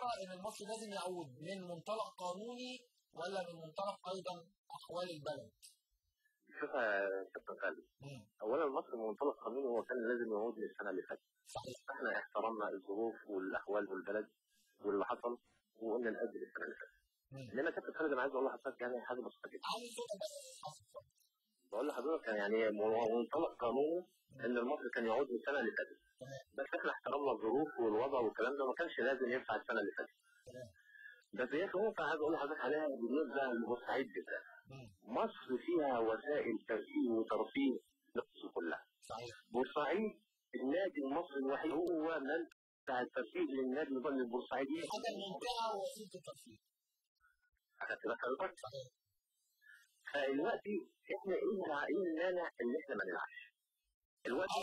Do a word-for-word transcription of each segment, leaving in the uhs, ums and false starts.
ترى ان المصري لازم يعود من منطلق قانوني ولا من منطلق ايضا احوال البلد؟ شوف يا كابتن خالد، اولا المصري من منطلق قانوني هو كان لازم يعود من السنه اللي فاتت. صحيح. احنا احترمنا الظروف والاحوال والبلد واللي حصل وقلنا نأجل السنه اللي فاتت. انما كابتن خالد انا عايز اقول لحضرتك يعني حاجه بسيطه جدا. عايز صوتك بس حصل. بقول لحضرتك يعني منطلق قانوني ان المصري كان يعود من السنه اللي فاتت. بس احنا احترمنا الظروف والوضع والكلام ده، ما كانش لازم ينفع السنه اللي فاتت. بس هي نقطه عايز اقول لحضرتك عليها بالنسبه لبورسعيد بالذات. مصر فيها وسائل ترفيه وترفيه مصر كلها. صحيح. بورسعيد النادي المصري الوحيد هو منبع الترفيه للنادي البورسعيدي. هذا الممتعه ووسيله الترفيه. اخدت بالك حضرتك؟ صحيح. فالوقتي احنا ايه المانع ان احنا ما نلعبش؟ الوقت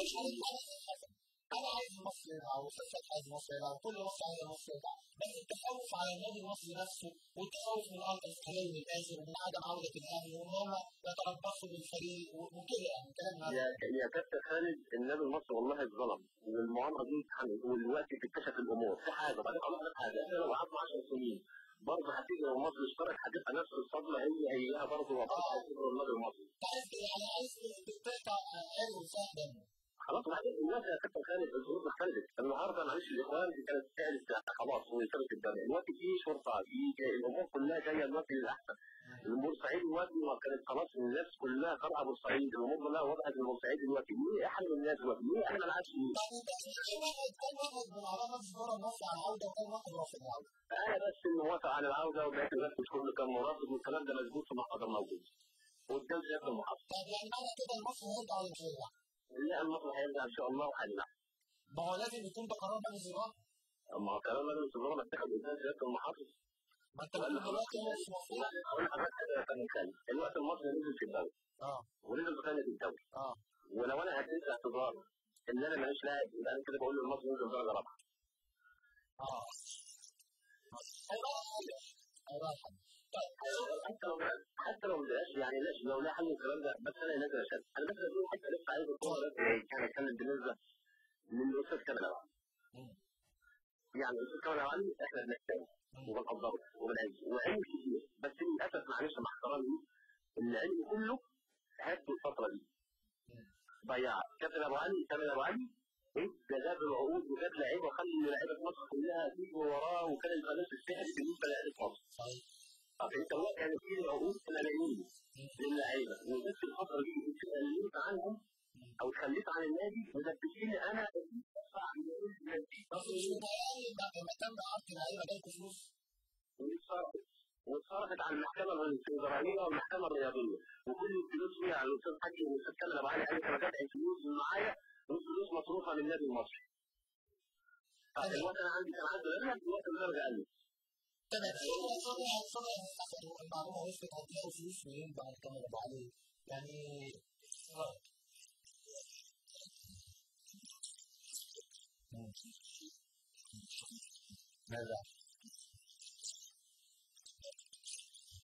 انا عايز مصر يلعب وفرقه عايز مصر يلعب وكل مصر عايز مصر يلعب، بس التخوف على النادي المصري نفسه والتخوف من ارض الخليل من الاخر ومن عدم عوده الاهلي وان هم يتربصوا بالفريق وكده يعني كلام يا يا كابتن خالد النادي المصري والله اتظلم والمؤامره دي والوقت تكتشف الامور في حاجه. بعدين اقول لك حاجه، احنا لو قعدنا عشر سنين برضه هتيجي لو مصر اشترك هتبقى نفس الصدمه هي هيها برضه وقتها هتيجي النادي المصري. يعني عايز تقطع عين وسهل دمه. خلاص بعدين الناس يا كابتن خالد الظروف اختلفت. النهارده معلش الاخوان دي كانت سالت خلاص وصلت الدنيا، دلوقتي في شرطه في الامور كلها جايه دلوقتي للاحسن. البورسعيد دلوقتي كانت خلاص الناس كلها قرأ بورسعيد، الامور كلها وضعت البورسعيد دلوقتي. ليه احنا الناس دلوقتي؟ ليه احنا ما نلعبش؟ كان واحد من اعضاء مجلس اداره مصر على العوده وكان واحد رافض العوده. انا بس اللي موافق على العوده وبقيت الناس كله كان مرافض والكلام ده مظبوط في محاضر موجود. قدام سياده المحافظ. طب يعني معنى كده المصري هيرجع ولا مش هيرجع؟ لا المصري هيرجع ان شاء الله وهيلعب. ما هو لازم يكون ده قرار مجلس الاداره. ما هو قرار مجلس الاداره اتخذ قدام سياده المحافظ. ما انت بتقول دلوقتي مش مفروض. اقول لحضرتك حاجه يا فندم خالد، الوقت المصري نزل في الدوري. اه. ونزل في خانه الدوري. اه. ولو انا اديت اعتذار ان انا ماليش لاعب يبقى انا كده بقول للمصري نزل درجه رابعه. اه. ايوه طيب حتى لو حتى لو مبقاش يعني ليش لو لا حل الكلام ده، بس انا لازم اشد. انا بس بقول حتى لسه عايز اقول لك كان اتكلم بالنسبه للاستاذ كامل العوالي. يعني الاستاذ كامل العوالي احنا بنحتاجه وبنقدره وبنعزه وعلم كتير، بس للاسف معلش مع احترامي العلم كله هات الفتره دي. ضيع كابتن ابو علي كامل ابو علي ايه ده جاب العقود وجاب لعيبه وخلي لعيبه مصر كلها تيجي وراه وكان القناه السحر بالنسبه لعيبه مصر. طب انت دلوقتي يعني في عقود ملايين للعيبه وجبت الفتره دي اتكلمت عنهم او اتخليت عن النادي ودبستني انا ادفع بس مش متهيألي لما تم عرض اللعيبه جايبه فلوس واتصرفت واتصرفت على المحكمه الفيدراليه والمحكمه الرياضيه وكل الفلوس فيها على الاستاذ حاجي والاستاذ كامل ابو علي قال انا بدفع الفلوس معايا والفلوس مصروفه من النادي المصري. طب الوقت انا عندي كان عندي لما الوقت اللي انا قال لي تمام المعلومه وصلت هتلاقوا فلوس منين بعد كامل ابو علي يعني ماذا؟